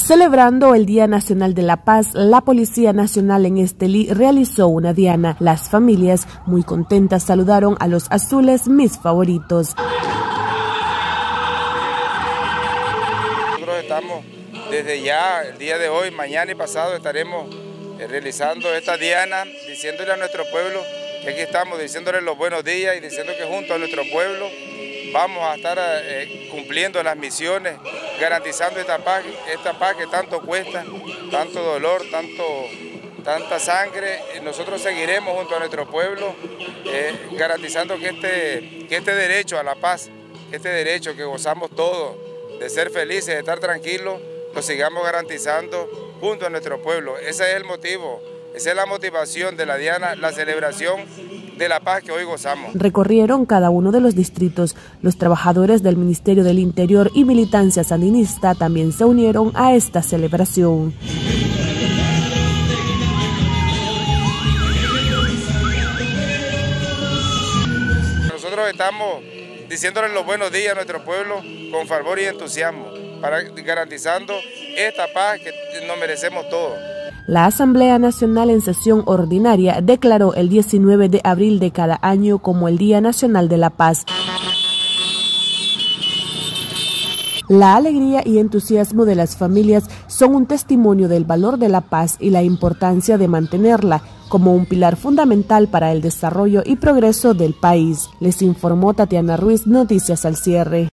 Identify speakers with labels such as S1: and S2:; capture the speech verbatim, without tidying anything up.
S1: Celebrando el Día Nacional de la Paz, la Policía Nacional en Estelí realizó una diana. Las familias, muy contentas, saludaron a los azules, mis favoritos.
S2: Nosotros estamos desde ya, el día de hoy, mañana y pasado, estaremos realizando esta diana, diciéndole a nuestro pueblo que aquí estamos, diciéndole los buenos días y diciendo que junto a nuestro pueblo vamos a estar eh, cumpliendo las misiones, garantizando esta paz, esta paz que tanto cuesta, tanto dolor, tanto, tanta sangre. Nosotros seguiremos junto a nuestro pueblo eh, garantizando que este, que este derecho a la paz, este derecho que gozamos todos de ser felices, de estar tranquilos, lo sigamos garantizando junto a nuestro pueblo. Ese es el motivo, esa es la motivación de la diana, la celebración de la paz que hoy gozamos.
S1: Recorrieron cada uno de los distritos. Los trabajadores del Ministerio del Interior y militancia sandinista también se unieron a esta celebración.
S2: Nosotros estamos diciéndole los buenos días a nuestro pueblo con fervor y entusiasmo, para garantizando esta paz que nos merecemos todos.
S1: La Asamblea Nacional en sesión ordinaria declaró el diecinueve de abril de cada año como el Día Nacional de la Paz. La alegría y entusiasmo de las familias son un testimonio del valor de la paz y la importancia de mantenerla como un pilar fundamental para el desarrollo y progreso del país. Les informó Tatiana Ruiz, Noticias al Cierre.